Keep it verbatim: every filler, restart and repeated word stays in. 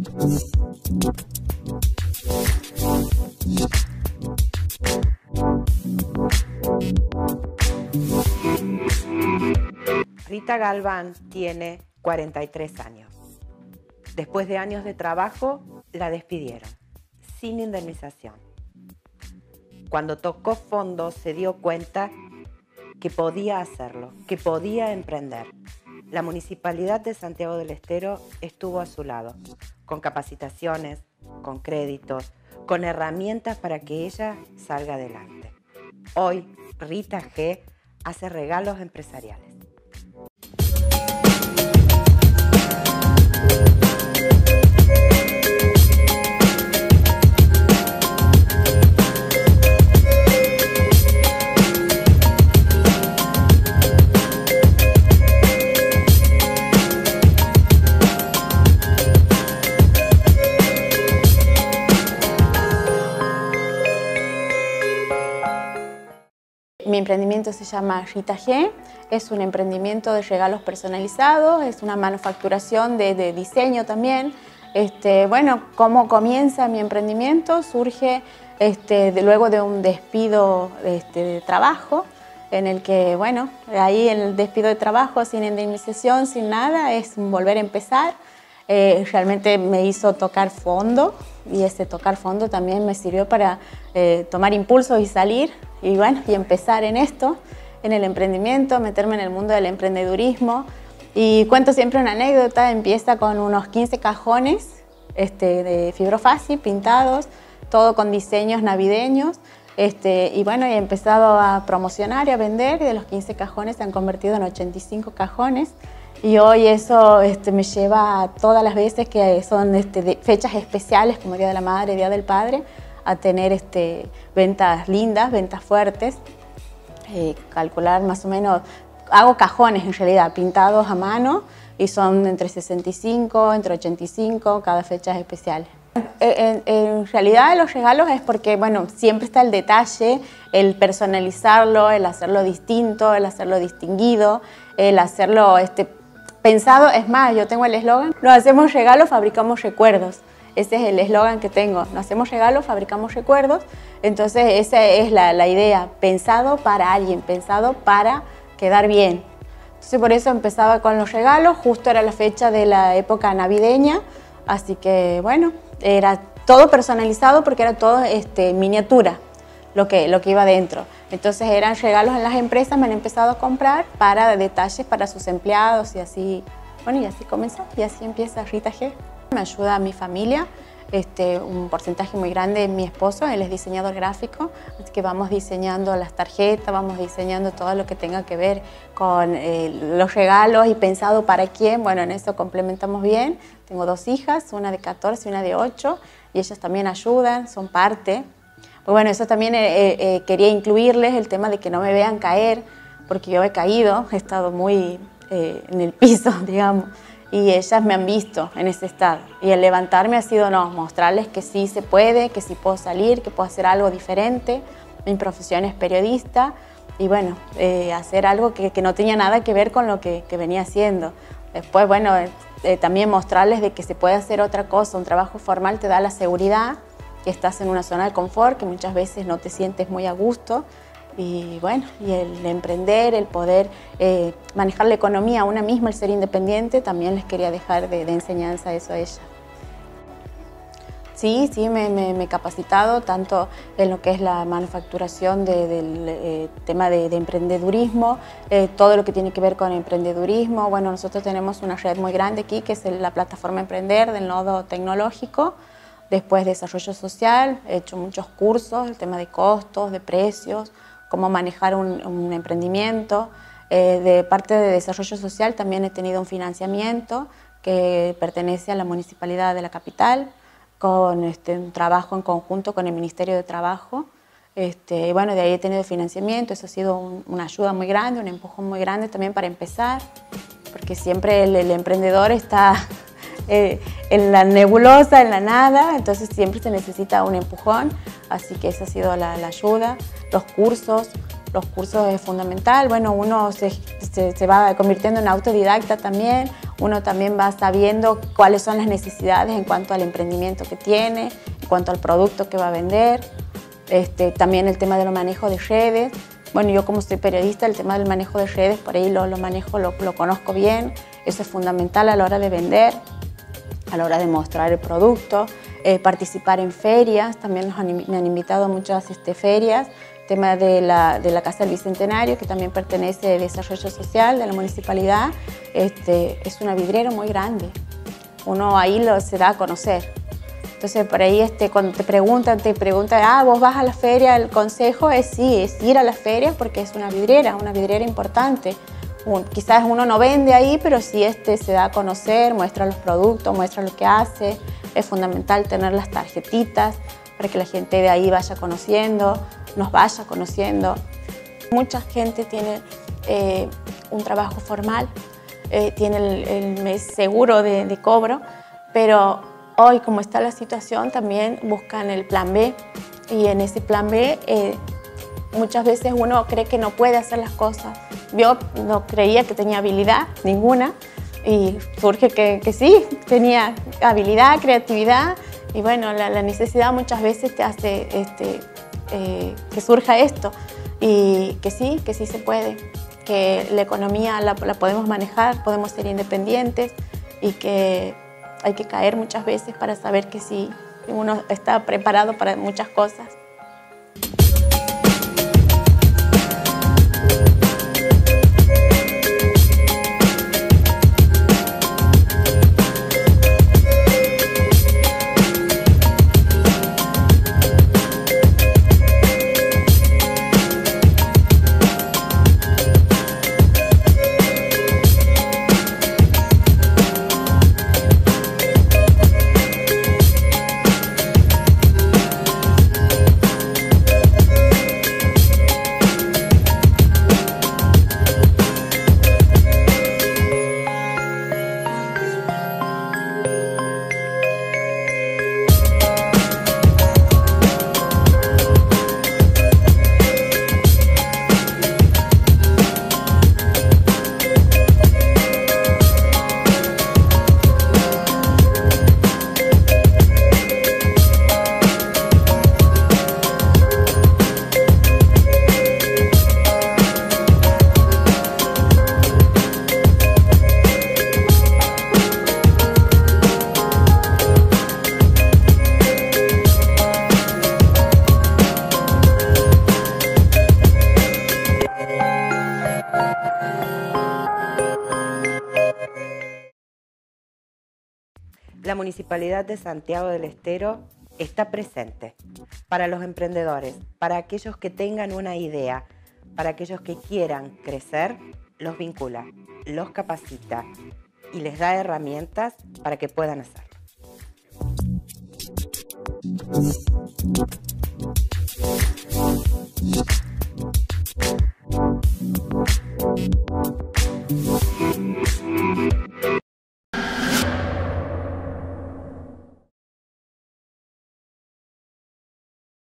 Rita Galván tiene cuarenta y tres años. Después de años de trabajo, la despidieron, sin indemnización. Cuando tocó fondo, se dio cuenta que podía hacerlo, que podía emprender. La Municipalidad de Santiago del Estero estuvo a su lado, con capacitaciones, con créditos, con herramientas para que ella salga adelante. Hoy, Rita G. hace regalos empresariales. Mi emprendimiento se llama Rita G, es un emprendimiento de regalos personalizados, es una manufacturación de, de diseño también. Este, bueno, ¿cómo comienza mi emprendimiento? Surge este, de, luego de un despido este, de trabajo, en el que, bueno, ahí el despido de trabajo sin indemnización, sin nada, es volver a empezar. Eh, realmente me hizo tocar fondo y ese tocar fondo también me sirvió para eh, tomar impulso y salir y, bueno, y empezar en esto, en el emprendimiento, meterme en el mundo del emprendedurismo. Y cuento siempre una anécdota, empieza con unos quince cajones este, de fibrofácil pintados, todo con diseños navideños. Este, y bueno, he empezado a promocionar y a vender, y de los quince cajones se han convertido en ochenta y cinco cajones. Y hoy eso este, me lleva a todas las veces que son este, de fechas especiales, como Día de la Madre, Día del Padre, a tener este, ventas lindas, ventas fuertes. Eh, calcular más o menos, hago cajones en realidad, pintados a mano, y son entre sesenta y cinco, entre ochenta y cinco, cada fecha especial. En, en realidad los regalos es porque, bueno, siempre está el detalle, el personalizarlo, el hacerlo distinto, el hacerlo distinguido, el hacerlo este, pensado. Es más, yo tengo el eslogan, no hacemos regalos, fabricamos recuerdos. Ese es el eslogan que tengo, no hacemos regalos, fabricamos recuerdos. Entonces esa es la, la idea, pensado para alguien, pensado para quedar bien. Entonces por eso empezaba con los regalos, justo era la fecha de la época navideña, así que bueno, era todo personalizado porque era todo este, miniatura lo que, lo que iba dentro. Entonces eran regalos en las empresas, me han empezado a comprar para detalles para sus empleados y así, bueno, y así comenzó y así empieza Rita G. Me ayuda a mi familia, este, un porcentaje muy grande de mi esposo, él es diseñador gráfico, así que vamos diseñando las tarjetas, vamos diseñando todo lo que tenga que ver con eh, los regalos y pensado para quién. Bueno, en eso complementamos bien. Tengo dos hijas, una de catorce y una de ocho, y ellas también ayudan, son parte. Pues bueno, eso también eh, eh, quería incluirles, el tema de que no me vean caer, porque yo he caído, he estado muy eh, en el piso, digamos, y ellas me han visto en ese estado. Y el levantarme ha sido, no, mostrarles que sí se puede, que sí puedo salir, que puedo hacer algo diferente. Mi profesión es periodista y bueno, eh, hacer algo que, que no tenía nada que ver con lo que, que venía haciendo. Después, bueno, eh, también mostrarles de que se puede hacer otra cosa. Un trabajo formal te da la seguridad, que estás en una zona de confort, que muchas veces no te sientes muy a gusto. Y bueno, y el emprender, el poder eh, manejar la economía una misma, el ser independiente, también les quería dejar de, de enseñanza eso a ella. Sí, sí, me, me, me he capacitado tanto en lo que es la manufacturación de, del eh, tema de, de emprendedurismo, eh, todo lo que tiene que ver con emprendedurismo. Bueno, nosotros tenemos una red muy grande aquí, que es la plataforma Emprender del nodo tecnológico. Después desarrollo social, he hecho muchos cursos, el tema de costos, de precios, cómo manejar un, un emprendimiento. Eh, de parte de desarrollo social también he tenido un financiamiento que pertenece a la Municipalidad de la capital, con este, un trabajo en conjunto con el Ministerio de Trabajo. Este, y bueno, de ahí he tenido financiamiento, eso ha sido un, una ayuda muy grande, un empujón muy grande también para empezar, porque siempre el, el emprendedor está eh, en la nebulosa, en la nada, entonces siempre se necesita un empujón, así que esa ha sido la, la ayuda, los cursos, los cursos es fundamental. Bueno, uno se, se, se va convirtiendo en autodidacta también, uno también va sabiendo cuáles son las necesidades en cuanto al emprendimiento que tiene, en cuanto al producto que va a vender. Este, también el tema de los manejos de redes. Bueno, yo como soy periodista, el tema del manejo de redes, por ahí lo, lo manejo, lo, lo conozco bien. Eso es fundamental a la hora de vender, a la hora de mostrar el producto, eh, participar en ferias. También nos han, me han invitado a muchas este, ferias. El tema de la, de la Casa del Bicentenario, que también pertenece a Desarrollo Social de la Municipalidad. Este, es una vidriera muy grande. Uno ahí lo, se da a conocer. Entonces, por ahí este, cuando te preguntan, te preguntan, ah, ¿vos vas a la feria? El consejo es sí, es ir a las ferias porque es una vidriera, una vidriera importante. Un, quizás uno no vende ahí, pero sí este, se da a conocer, muestra los productos, muestra lo que hace. Es fundamental tener las tarjetitas para que la gente de ahí vaya conociendo, nos vaya conociendo. Mucha gente tiene eh, un trabajo formal, eh, tiene el, el mes seguro de, de cobro, pero hoy, como está la situación, también buscan el plan B, y en ese plan B eh, muchas veces uno cree que no puede hacer las cosas. Yo no creía que tenía habilidad ninguna y surge que, que sí, tenía habilidad, creatividad, y bueno, la, la necesidad muchas veces te hace este, eh, que surja esto, y que sí, que sí se puede, que la economía la, la podemos manejar, podemos ser independientes, y que hay que caer muchas veces para saber que sí, uno está preparado para muchas cosas. La Municipalidad de Santiago del Estero está presente para los emprendedores, para aquellos que tengan una idea, para aquellos que quieran crecer, los vincula, los capacita y les da herramientas para que puedan hacerlo.